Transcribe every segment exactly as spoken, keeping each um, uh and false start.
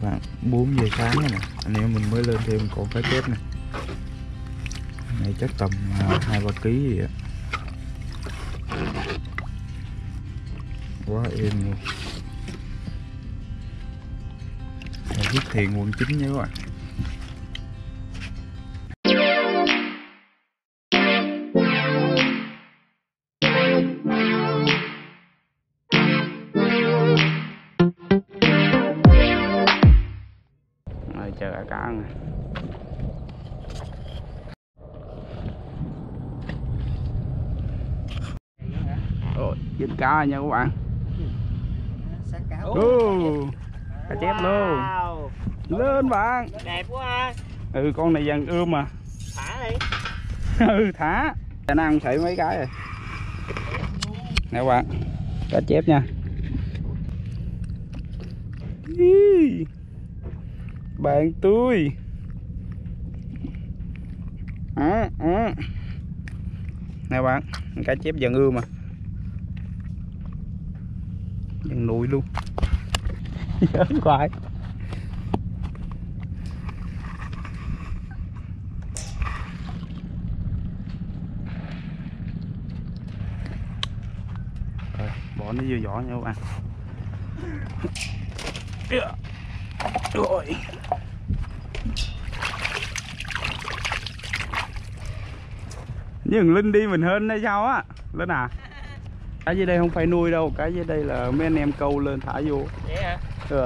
bạn, bốn giờ sáng rồi nè, anh em mình mới lên thêm con cá chép này. Này chắc tầm hai ba ký gì ạ. Quá êm luôn. Viết Thiện quận chín nhé các bạn. Rồi chờ cá ăn này. Rồi, dính cá nha các bạn. Ô, cá chép luôn. Lên bạn. Đẹp quá ha. Ừ, con này dần ươm mà. Thả đi. Ừ, thả. Nó ăn sảy mấy cái rồi. Nè các bạn, cá chép nha. Ý, bạn tôi. À, à. Nè các bạn, cá chép dần ươm mà. Dần nuôi luôn. Giỡn hoài. Rồi, bỏ nó vô vỏ nha các bạn. Rồi. Nhưng Linh đi mình hên hay sao á Linh à? Cá dưới đây không phải nuôi đâu, cá dưới đây là mấy anh em câu lên thả vô. Vậy hả? Ừ.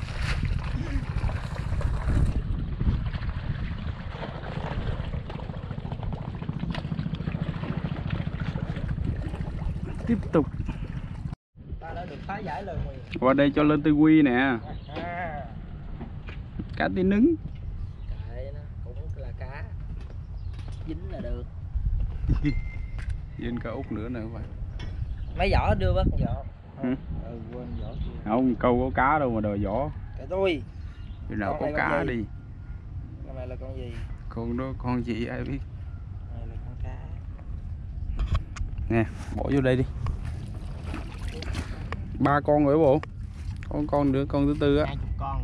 Tiếp tục. Ta đã được phá giải lời nguyền. Qua đây cho lên tư quy nè. À. Cá tí nứng. Đấy, nó cũng là cá. Dính là được. Dính cá út nữa nè các bạn. Mấy vỏ đưa bớt vỏ. Ừ. Ừ, quên vỏ chưa. Không, câu có cá đâu mà đòi vỏ. Cái tôi. Khi nào Con có cá gì? đi. Con này là con gì? Con đó con gì ai biết. Này là con cá. Nè, bỏ vô đây đi. Ba con rồi bộ. Con con nữa, con thứ tư á. Hai chục con.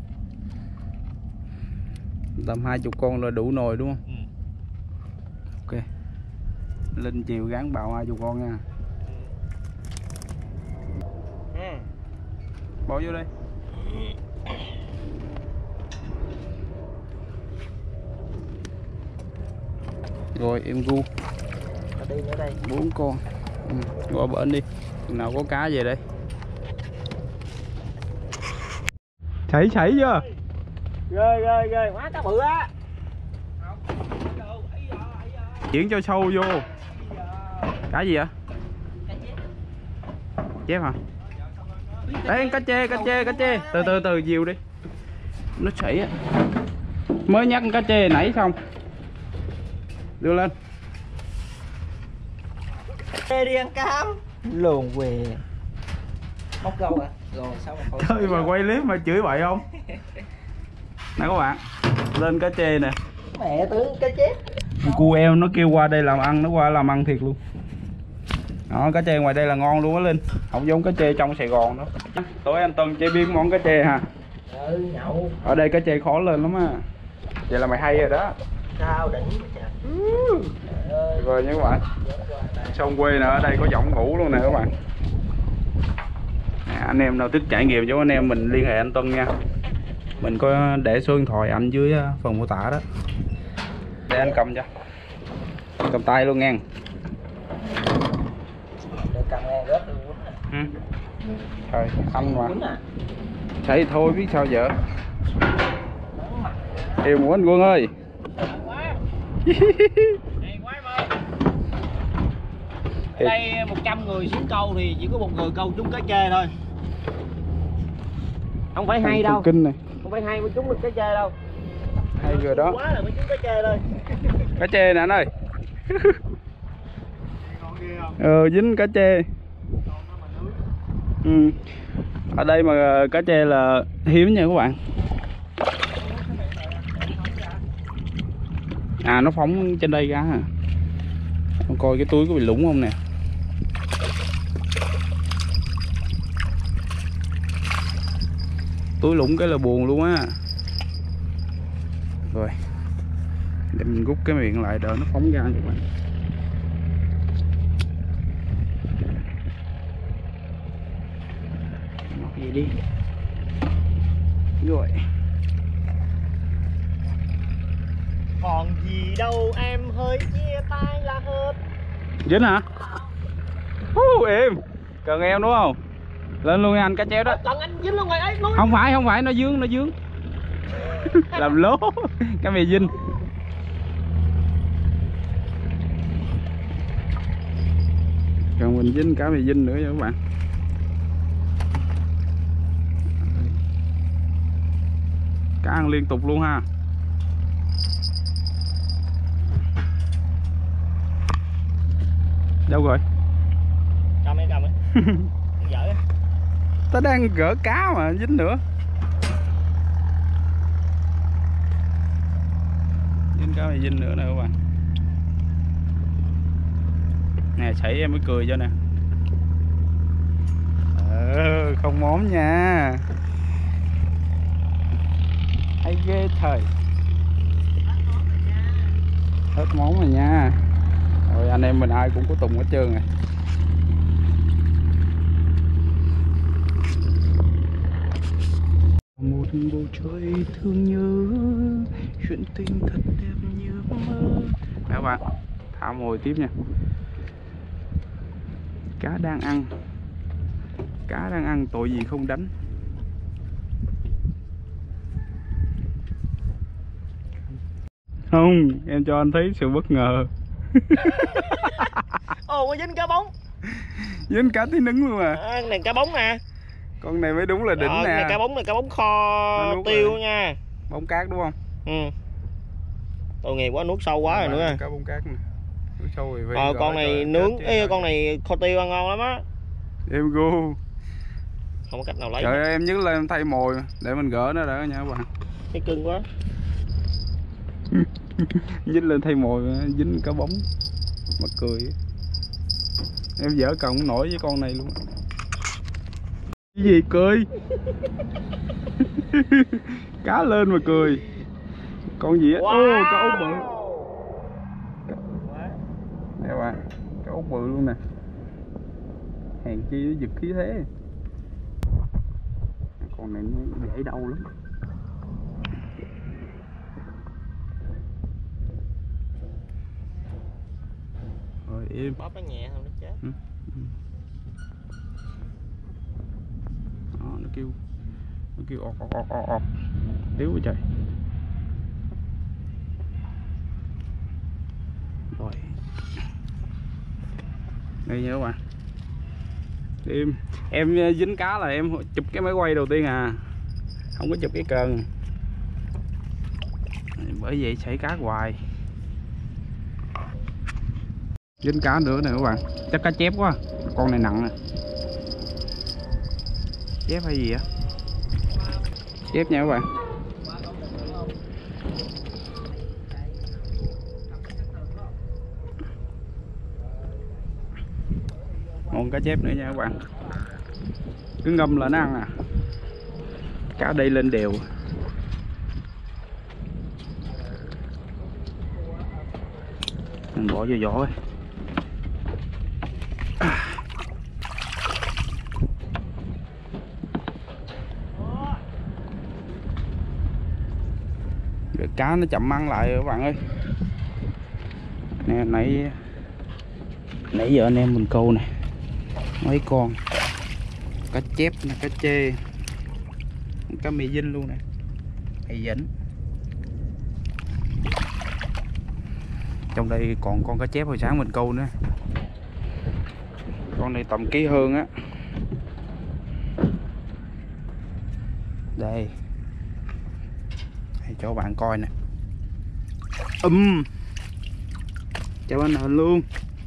Tầm hai chục con là đủ nồi đúng không? Ừ. Ok. Linh chiều gắn bào hai chục con nha. Ừ. Bỏ vô đây. Rồi em gu. Ở đi nữa đây. Bốn con. Ừ, qua bển đi. Chừng nào có cá về đây. Chảy chảy chưa? Ghê ghê ghê, quá cá bự á. Chuyển cho sâu vô. Cá gì vậy? Chép hả? Đấy, cá chê, cá chê, cá chê. Từ từ từ diều đi. Nó chảy á. Mới nhắc cá chê nãy xong. Đưa lên. Chê đi ăn cám. Luồn quề. Móc gâu à? Rồi sao mà khỏi. Thôi mà quay clip mà chửi bậy không? Nè các bạn, lên cá chê nè. Mẹ tướng cá chép. Cu em nó kêu qua đây làm ăn, nó qua làm ăn thiệt luôn. Đó, cá chê ngoài đây là ngon luôn á Linh. Không giống cá chê trong Sài Gòn đó. Tối anh Tân chế biến món cá chê hả? Ừ, nhậu. Ở đây cá chê khó lên lắm á. Vậy là mày hay rồi đó. Sao đỉnh trời. Tuyệt vời nha các bạn. Sông quê nè, ở đây có võng ngủ luôn nè các bạn. Nè, anh em nào thích trải nghiệm cho anh em mình liên hệ anh Tân nha. Mình có để số điện thoại anh dưới phần mô tả đó. Để anh cầm cho. Cầm tay luôn nha. Để cầm ngang rớt luôn quýnh nè. Ừ. Trời, anh mà. Quýnh à. Thấy thôi biết sao giờ. Em muốn anh Quân ơi. Ở đây một trăm người xuống câu thì chỉ có một người câu trúng cá chê thôi. Không phải hay đâu. Kinh này. Không phải hay mới trúng được cá chê đâu. Hay rồi đó. Quá là mới trúng cá chê thôi. Cá chê nè anh ơi. Ờ, dính cá chê. Ừ. Ở đây mà cá chê là hiếm nha các bạn. À, nó phóng trên đây ra hả? Coi cái túi có bị lủng không nè. túi lũng cái là buồn luôn á. Rồi để mình rút cái miệng lại đỡ nó phóng ra các bạn. Móc vậy đi. Rồi. Còn gì đâu em hơi chia tay là hết. Dính hả? Uh, em cần em đúng không? Lên luôn nha anh cá treo đó. Cần anh dính luôn rồi ấy luôn. Không phải không phải nó dướng nó dướng. Làm lố cái mì dinh. Còn mình dính cá mì dinh nữa nha các bạn. Cá ăn liên tục luôn ha. Đâu rồi? Cầm ấy cầm ấy. Dở ấy. Tao đang gỡ cá mà dính nữa. Dính cá mì dinh nữa nè các bạn. Nè chảy em mới cười cho nè. Ờ, không móm nha. Hay ghê thời. Hết món rồi nha. Rồi anh em mình ai cũng có tùng hết trơn rồi. Một bầu trời thương nhớ, chuyện tình thật đẹp như mơ. Các bạn thả mồi tiếp nha. Cá đang ăn. Cá đang ăn tội gì không đánh. Không, em cho anh thấy sự bất ngờ. Ồ, dính cá bóng. Dính cá tí nứng luôn à. À, này cá bóng nè. Con này mới đúng là đỉnh Ờ, nè. này cá bóng này cá bóng kho tiêu rồi nha. Bóng cát đúng không? Ừ. Tội nghiệp quá, nuốt sâu quá rồi nữa. Cá bóng cát nè. Nuốt sâu rồi. Ờ, con này nướng, ê, con này kho tiêu ăn ngon lắm á. Em gu. Không có cách nào lấy. Trời ơi, em nhớ lên em thay mồi để mình gỡ nó đã nha các bạn. Cái cưng quá. Dính lên thay mồi dính cá bóng. Mắc cười. Em dở cần không nổi với con này luôn. Cái gì cười? Cá lên mà cười. Con gì á? Ô, Wow. cá ốc bự. Nè các bạn, cá ốc bự luôn nè. Hèn chi nó giật khí thế. Con này nó dễ đau lắm. Rồi im. Bóp nó nhẹ thôi nó chết. Ừ. Đó, nó kêu nó kêu ọt ọt ọt ọt ọt. Yếu quá trời. Rồi. Đây nha các bạn. Em em dính cá là em chụp cái máy quay đầu tiên à. Không có chụp cái cần. Bởi vậy xảy cá hoài. Dính cá nữa nè các bạn. Chắc cá chép quá. Con này nặng nè. Chép hay gì á? Chép nha các bạn. Ngon cá chép nữa nha các bạn. Cứ ngâm là nó ăn à. Cá đây lên đều. Mình bỏ vô vỏ ấy. Rồi cá nó chậm ăn lại rồi các bạn ơi. Nè nãy nãy giờ anh em mình câu nè mấy con cá chép nè, cá chê, cá mì dinh luôn nè, hay dẫn. Trong đây còn con cá chép hồi sáng mình câu nữa. Con này tầm ký hơn á. Đây. Để cho bạn coi nè. Um. Chào anh Hạnh luôn.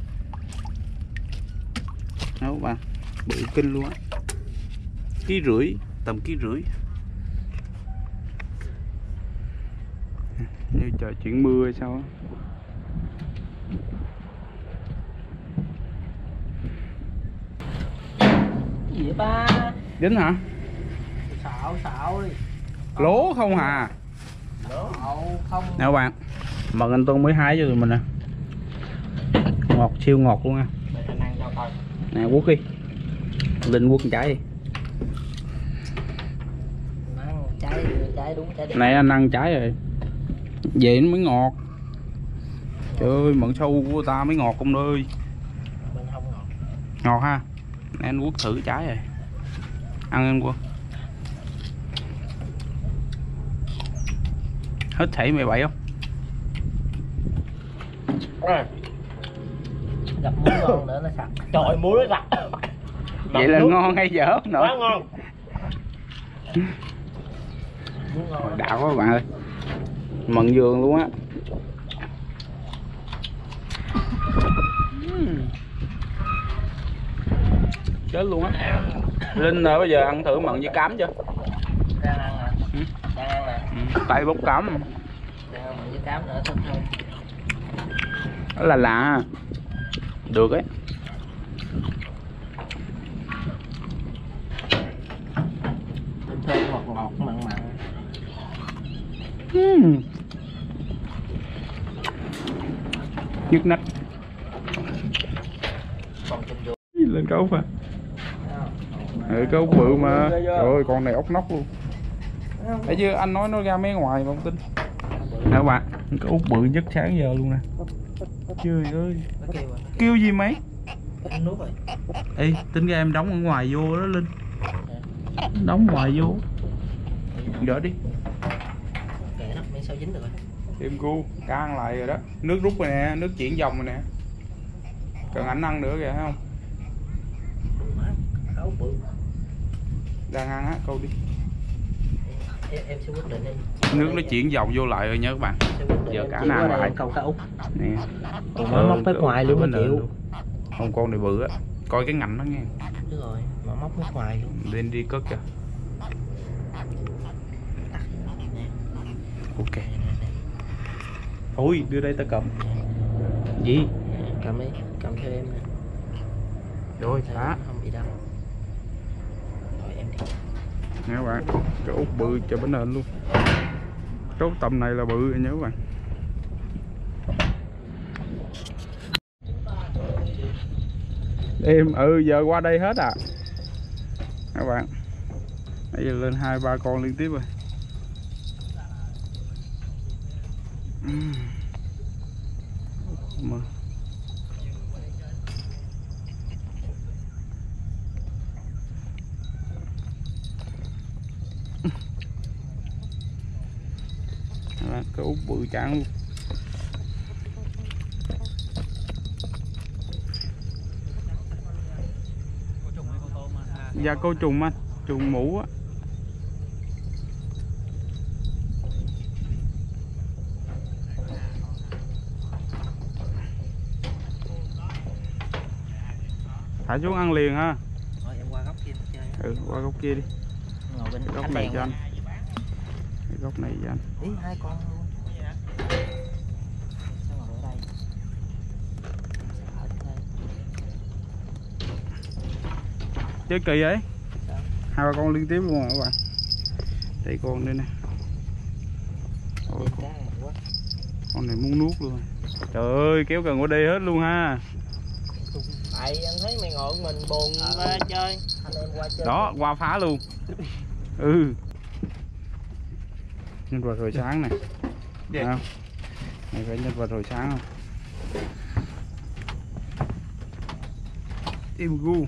Đó các bạn, bự kinh luôn á. Ký rưỡi, tầm ký rưỡi. Như trời chuyển mưa hay sao á. Gì vậy ba? Dính hả? Sợ. Ôi xạo đi. Lố không hà. Lố không. Nè các bạn, mận anh Tuấn mới hái cho tụi mình nè. Ngọt, siêu ngọt luôn nha. Anh ăn cho coi. Nè quất đi. Linh quất trái đi. Ăn trái, trái đúng trái đẹp. Này anh ăn trái rồi. Vậy nó mới ngọt. Trời ơi, mận sâu của ta mới ngọt ông ơi. Bên không ngọt. Ngọt ha. Nè anh quất thử trái rồi. Ăn anh Quân. Hết thảy mười bảy không? À. Gặp muối ngon nữa nó sặc. Trời ơi, muối nó sặc. Vậy là ngon hay dở nữa? Quá ngon. Ngon Đạo quá các bạn ơi. Mận vườn luôn á. Chết luôn á. Linh rồi bây giờ ăn thử mận với cám chưa? Đang ăn nè. Ừ. Đang ăn nè. Ừ. Tay bốc cám. Đang ăn với cám nữa thơm thơm. Đó là lạ. Được ấy. Thơm thơm ngọt ngọt mặn mặn. Uhm. Nhức nách. Còn trên vô. Lên cái ốc à. Ừ, cái ốc bự mà. Trời ơi, con này ốc nóc luôn. Thấy chưa, anh nói nó ra mấy ngoài mà không tin. Nè các bạn, cái ốc bự nhất sáng giờ luôn nè. Trời ơi. Kêu gì mấy? Ăn nuốt rồi. Ê, tính ra em đóng ở ngoài vô đó Linh. Đóng ngoài vô. Đỡ đi. Kệ nó, miễn sao dính được rồi. Thêm gu, cá ăn lại rồi đó. Nước rút rồi nè, nước chuyển dòng rồi nè. Cần ảnh ăn nữa kìa thấy không? Ấu bự. Đang ăn á, câu đi. Em, em sẽ quyết định đi. Nước nó chuyển dòng vô lại rồi nha các bạn. Giờ cả nó ăn lại. Câu cá út. Nè. Còn mới móc phía ngoài luôn nó chịu. Không, con này bự á. Coi cái ngành nó nghe. Đúng rồi, mà móc phía ngoài luôn. Lên đi cất kìa. Ok. Thôi đưa đây ta cầm. Gì? Cầm đi, cầm theo em nè. Rồi thả. Không bị đau. Rồi em đi. Nè các bạn, cái út bự cho bánh nền luôn. Cái út tầm này là bự nhớ các bạn. Em ừ giờ qua đây hết à các bạn. Bây giờ lên hai ba con liên tiếp rồi. Uhm. Mà. Cái út bự trắng luôn. Dạ câu trùng anh, trùng mũ á. Thả xuống ăn liền ha. Rồi em qua góc kia chơi. Ừ, qua góc kia đi. Ngồi bên Cái góc này cho anh. Cái góc này cho anh. Ý hai con luôn. Sao ngồi ở đây? Ở đây. Chơi kỳ vậy? Sao? Hai ba con liên tiếp luôn rồi các bạn. Đây con đây nè. Ôi, con, con này muốn nuốt luôn. Trời ơi, kéo gần qua đây hết luôn ha. Tại anh thấy mày ngồi mình buồn ra chơi. Anh em qua chơi. Đó, qua phá luôn. Ừ. Nhân vật hồi sáng này. Dạ. Không? Này phải nhân vật hồi sáng không? Im gu.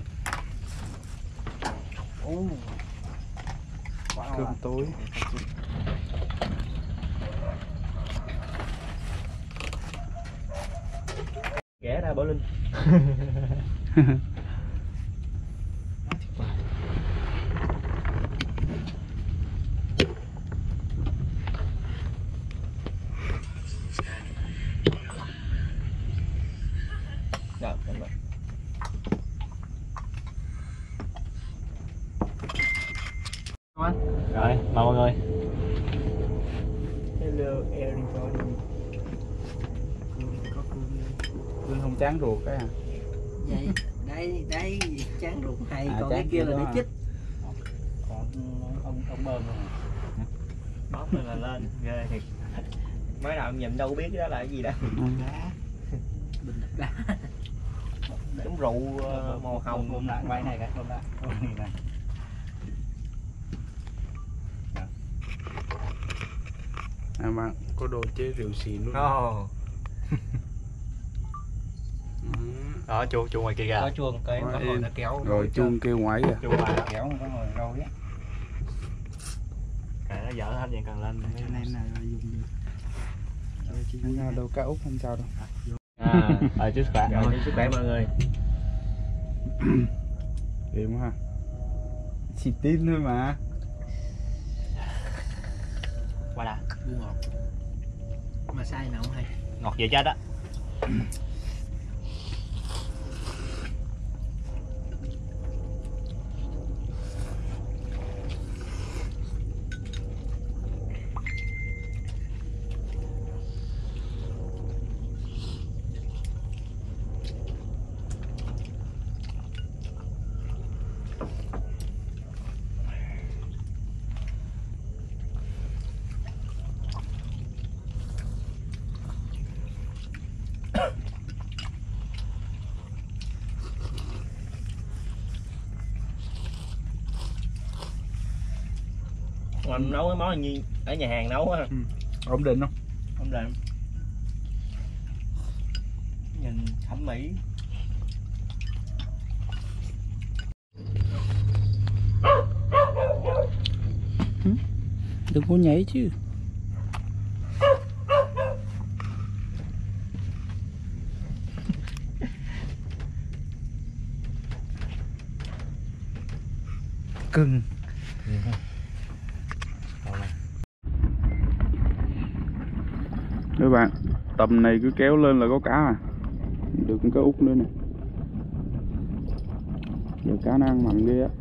Wow. Cơm tối. Ghé ra Bảo Linh. Rồi, cảm ơn. Rồi, mời mọi người. Hello everybody. Linh không chán ruột cái à? Vậy, đây, đây, chán ruột hay, À, còn cái kia là để đó chích. Còn ông ông bơm luôn. Bóp lên là lên ghê thiệt. Mới đầu em nhìn đâu biết đó là cái gì đâu. Đá. Bình đá. Giống rượu uh, màu hồng. Ôm lại quay này cái ôm lại. Ôm này. À bạn có đồ chế rượu xì luôn. Oh. Đó chuông chuông ngoài kia kìa. Có chuông cái có ngồi nó kéo. Rồi chuông kêu ngoái kìa. Chuông ngoài đó. Kéo có ngồi đâu á. Cái nó dở hết vậy cần lên. Cái này là dùng được. Không đâu cá út không sao đâu. À, ờ chúc sức khỏe. Rồi chúc sức khỏe mọi người. Điểm ha. Chỉ tin thôi mà. Qua đã. Ngọt. Mà sai nào không hay. Ngọt vậy chết á. Mình nấu cái món như ở nhà hàng nấu á. Ừ. Ổn định không? Không định. Nhìn thẩm mỹ. Đừng có nhảy chứ. Cưng. Các bạn, tầm này cứ kéo lên là có cá à. Được con cá út nữa nè. Giờ cá nó ăn mặn ghê á.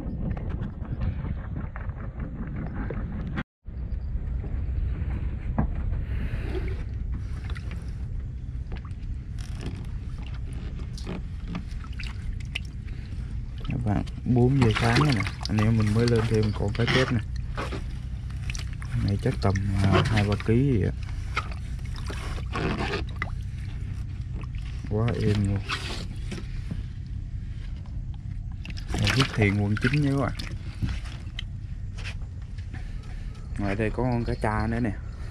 Các bạn, bốn giờ sáng rồi nè. Anh em mình mới lên thêm con cá chép nè. Này chắc tầm hai ba ký gì á. Quá êm luôn. Phước Thiền quận chín nhớ các bạn. Ngoài đây có con cá tra nữa nè.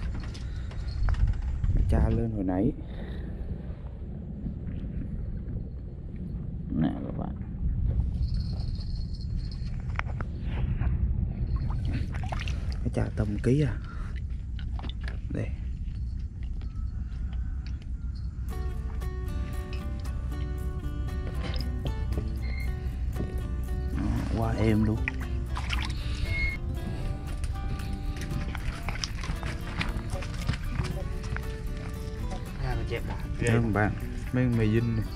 Cá tra lên hồi nãy nè các bạn. Cá tra tầm ký à. Đây. Quá êm luôn. À, nó chép lại. Đây các bạn, mấy mày dinh này.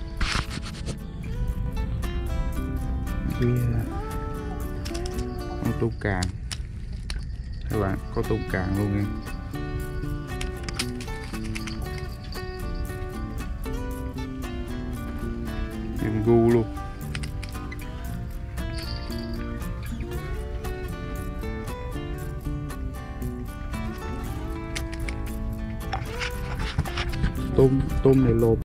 Kia con tôm càng. Các bạn, có tôm càng luôn nha. Em gu luôn. Tôm tôm này lột